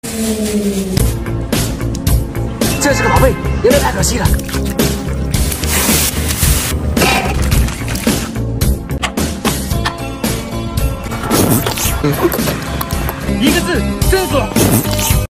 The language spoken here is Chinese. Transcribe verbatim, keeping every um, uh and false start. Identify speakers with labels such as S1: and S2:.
S1: 这是个宝贝，也别太可惜了。一个字，伸缩。